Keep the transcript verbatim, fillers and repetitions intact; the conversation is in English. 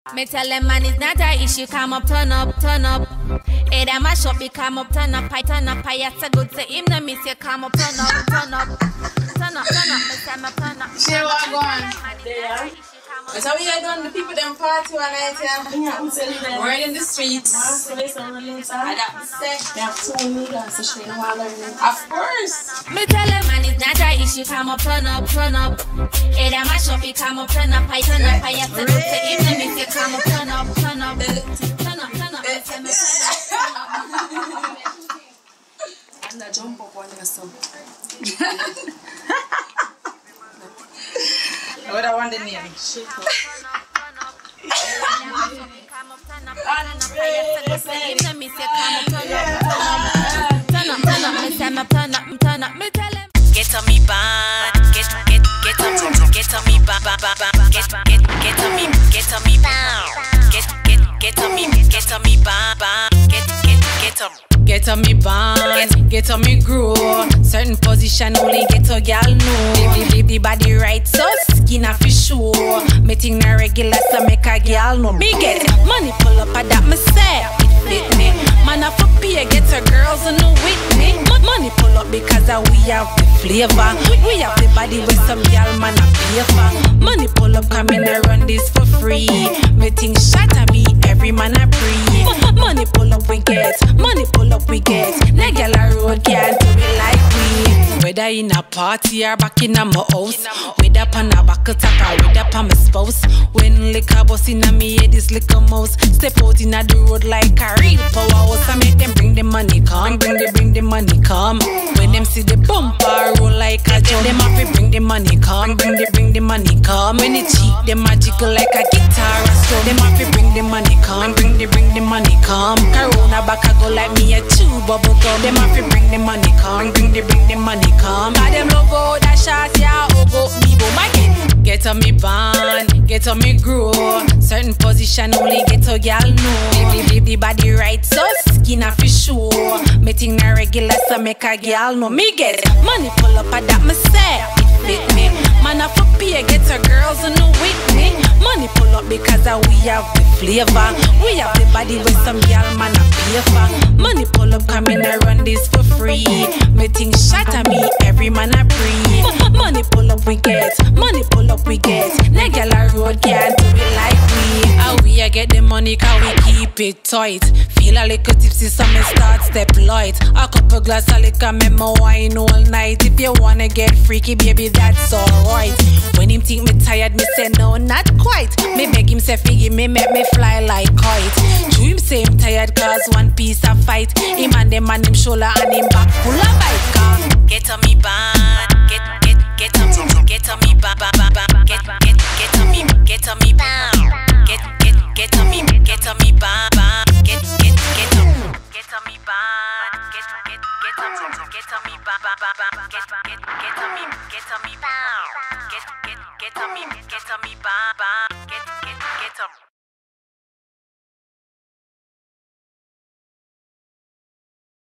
Me tell them man it's not a issue, come up, turn up, turn up. Hey, that mash up, you come up, turn up, I turn up, I have to good say him, no miss you, come up, turn up, turn up. Turn up, turn up, me tell me turn up. See what going there? That's how we are done. The people them party one night here. We're in the streets. I got say. Of course. Me tell them man it's not a issue, come up, turn up, turn up. Hey, that mash up, you come up, turn up, I turn up, I have to good say him, no miss you, come up, turn up, turn up. Turn up, turn up, me tell me turn up. And I jump up on yourself. What I want the name? Shit. Get on me band, get get get on get on me band, get get get on me get on me band, get get get on me get on me band, get get get on. Get on me band, get on me grow. Certain position only get a gal know. Leave, leave the body right, so skin off his show. Me think na regular, so make a gal know. Me get money pull up, at that me say it fit me. Man a for pay, get her girls and no with me. Money pull up because uh, we have the flavor. We have the body with some gal man a pay for. Money pull up, come in and run this for free. Me think shot at me, every man a pre. Money pull up we get, money pull up we get. Na gal a road can't do it like we. Whether in a party or back in a my house, with up on a back attack or with up on my spouse. When liquor bust in a me head is liquor mouse. Step out in a the road like a real powerhouse. I make them bring the money come, bring the bring the money come. When them see the bumper roll like a drum, them have to bring the money come, bring the bring the money come. When it cheap, them a jiggle like a guitar or so. Them have to bring the money come, bring the bring the money come. Corona back a go like me a chew bubble gum. Them have to bring the money come, bring the bring the money come. Cause them love all that shots, yeah, oh go me bo my get. Get on me band, get on me grow. Certain position only get a gal know. Leave, leave the body right, so skin off his show. Me think na regular, so make a gal know. Me get money pull up, at that me say it fit me. Man a for pay, get her girls and no with me. Money pull up because uh, we have the flavor. We have the body with some gal man a pay for. Money pull up, come in and run this for free. Me think shot at me, every man a pre. Money pull up we get, money pull up we get. Na gal a road can't do it like we. How we a get the money cause we keep it tight. Feel a little tipsy so me start step light. A couple glass of liquor make me wine all night. If you wanna get freaky baby that's alright. When him think me tired me say no not quite. Me beg him say figgy me make me fly like kite. True him say him tired cause one piece of fight. Him and them on him shoulder and him back full of bite. Cause get on me band, get get get on get on me ba ba ba ba get get get on me get on me band, get get get on me get on me ba ba get get get on get on me band, get get get on get on me ba ba ba ba get get get on me get on me band, get get get on me get on me ba ba.